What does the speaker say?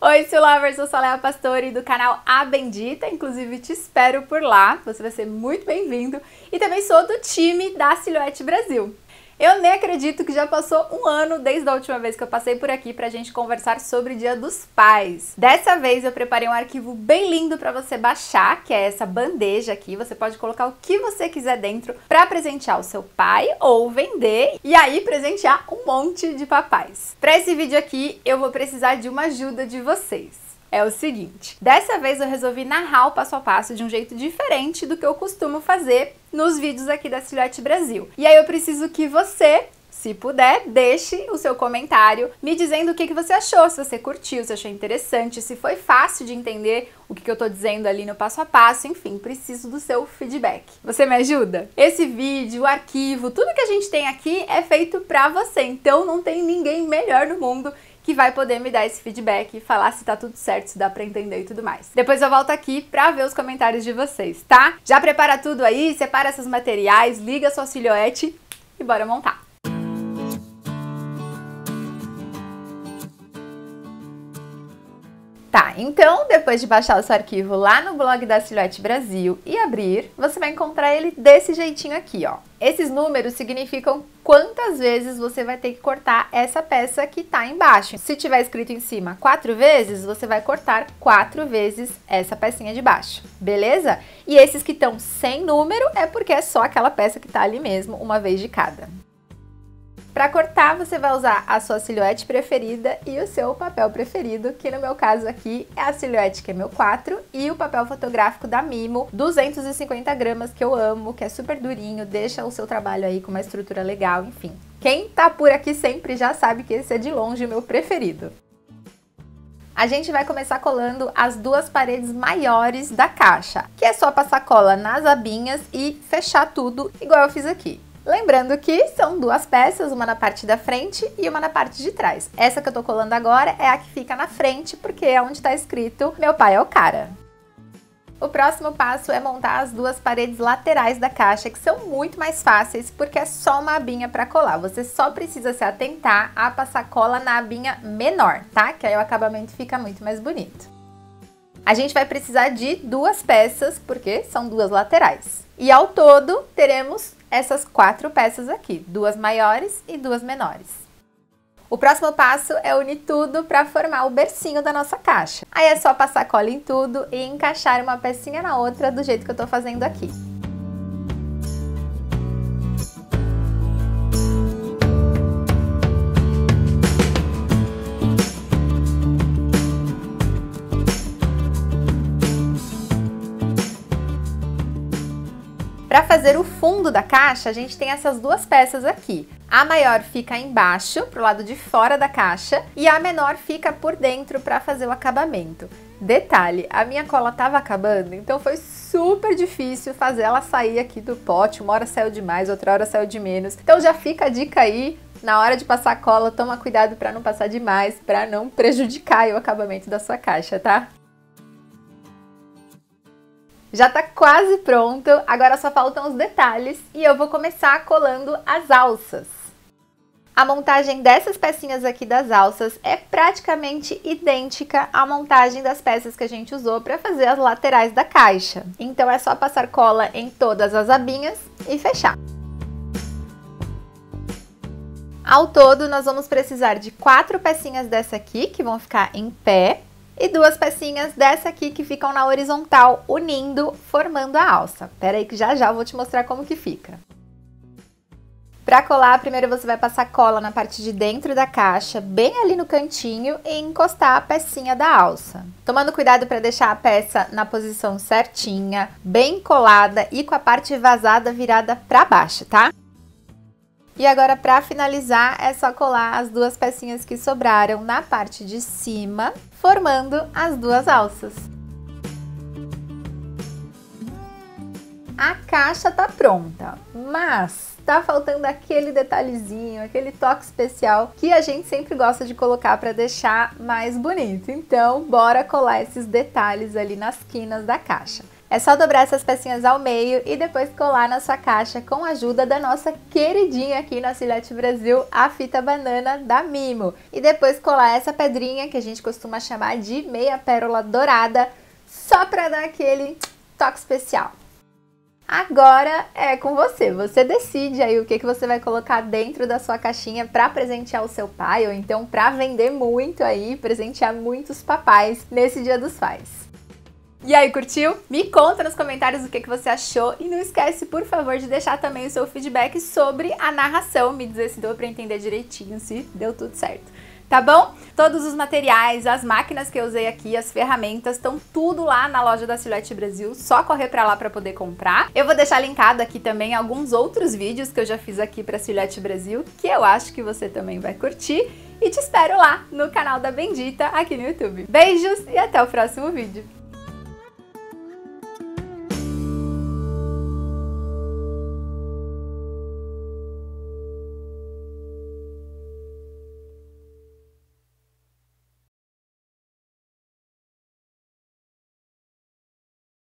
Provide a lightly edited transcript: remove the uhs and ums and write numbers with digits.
Oi, Seal Lovers, eu sou a Léa Pastore do canal A Bendita, inclusive te espero por lá, você vai ser muito bem-vindo. E também sou do time da Silhouette Brasil. Eu nem acredito que já passou um ano desde a última vez que eu passei por aqui pra gente conversar sobre o Dia dos Pais. Dessa vez eu preparei um arquivo bem lindo pra você baixar, que é essa bandeja aqui. Você pode colocar o que você quiser dentro pra presentear o seu pai ou vender e aí presentear um monte de papais. Pra esse vídeo aqui eu vou precisar de uma ajuda de vocês. É o seguinte, dessa vez eu resolvi narrar o passo a passo de um jeito diferente do que eu costumo fazer nos vídeos aqui da Silhouette Brasil. E aí eu preciso que você, se puder, deixe o seu comentário me dizendo o que você achou, se você curtiu, se achou interessante, se foi fácil de entender o que eu tô dizendo ali no passo a passo, enfim, preciso do seu feedback. Você me ajuda? Esse vídeo, o arquivo, tudo que a gente tem aqui é feito pra você, então não tem ninguém melhor no mundo que vai poder me dar esse feedback e falar se tá tudo certo, se dá pra entender e tudo mais. Depois eu volto aqui pra ver os comentários de vocês, tá? Já prepara tudo aí, separa seus materiais, liga sua silhuete e bora montar! Tá, então depois de baixar o seu arquivo lá no blog da Silhouette Brasil e abrir, você vai encontrar ele desse jeitinho aqui, ó. Esses números significam quantas vezes você vai ter que cortar essa peça que tá embaixo. Se tiver escrito em cima 4 vezes, você vai cortar 4 vezes essa pecinha de baixo, beleza? E esses que estão sem número é porque é só aquela peça que tá ali mesmo, uma vez de cada. Para cortar, você vai usar a sua silhuete preferida e o seu papel preferido, que no meu caso aqui é a Silhouette QM4 e o papel fotográfico da Mimo, 250 gramas, que eu amo, que é super durinho, deixa o seu trabalho aí com uma estrutura legal, enfim. Quem tá por aqui sempre já sabe que esse é de longe o meu preferido. A gente vai começar colando as duas paredes maiores da caixa, que é só passar cola nas abinhas e fechar tudo igual eu fiz aqui. Lembrando que são duas peças, uma na parte da frente e uma na parte de trás. Essa que eu tô colando agora é a que fica na frente, porque é onde tá escrito "Meu pai é o cara". O próximo passo é montar as duas paredes laterais da caixa, que são muito mais fáceis, porque é só uma abinha para colar. Você só precisa se atentar a passar cola na abinha menor, tá? Que aí o acabamento fica muito mais bonito. A gente vai precisar de duas peças, porque são duas laterais. E ao todo, teremos essas 4 peças aqui, duas maiores e duas menores. O próximo passo é unir tudo para formar o bercinho da nossa caixa. Aí é só passar cola em tudo e encaixar uma pecinha na outra do jeito que eu tô fazendo aqui. Para fazer o fundo da caixa, a gente tem essas duas peças aqui. A maior fica embaixo, pro lado de fora da caixa, e a menor fica por dentro para fazer o acabamento. Detalhe, a minha cola estava acabando, então foi super difícil fazer ela sair aqui do pote. Uma hora saiu de mais, outra hora saiu de menos. Então já fica a dica aí, na hora de passar cola, toma cuidado para não passar demais, para não prejudicar o acabamento da sua caixa, tá? Já tá quase pronto, agora só faltam os detalhes e eu vou começar colando as alças. A montagem dessas pecinhas aqui das alças é praticamente idêntica à montagem das peças que a gente usou para fazer as laterais da caixa. Então é só passar cola em todas as abinhas e fechar. Ao todo, nós vamos precisar de 4 pecinhas dessa aqui, que vão ficar em pé, e 2 pecinhas dessa aqui que ficam na horizontal, unindo, formando a alça. Pera aí que já eu vou te mostrar como que fica. Para colar, primeiro você vai passar cola na parte de dentro da caixa, bem ali no cantinho, e encostar a pecinha da alça. Tomando cuidado para deixar a peça na posição certinha, bem colada e com a parte vazada virada para baixo, tá? E agora, para finalizar, é só colar as duas pecinhas que sobraram na parte de cima, formando as duas alças. A caixa tá pronta, mas tá faltando aquele detalhezinho, aquele toque especial que a gente sempre gosta de colocar para deixar mais bonito. Então, bora colar esses detalhes ali nas quinas da caixa. É só dobrar essas pecinhas ao meio e depois colar na sua caixa com a ajuda da nossa queridinha aqui na Silhouette Brasil, a fita banana da Mimo. E depois colar essa pedrinha, que a gente costuma chamar de meia pérola dourada, só para dar aquele toque especial. Agora é com você, você decide aí o que você vai colocar dentro da sua caixinha para presentear o seu pai ou então para vender muito aí, presentear muitos papais nesse Dia dos Pais. E aí, curtiu? Me conta nos comentários o que você achou e não esquece, por favor, de deixar também o seu feedback sobre a narração, me dizer se deu para entender direitinho, se deu tudo certo. Tá bom? Todos os materiais, as máquinas que eu usei aqui, as ferramentas, estão tudo lá na loja da Silhouette Brasil, só correr pra lá pra poder comprar. Eu vou deixar linkado aqui também alguns outros vídeos que eu já fiz aqui pra Silhouette Brasil, que eu acho que você também vai curtir. E te espero lá no canal da Bendita aqui no YouTube. Beijos e até o próximo vídeo!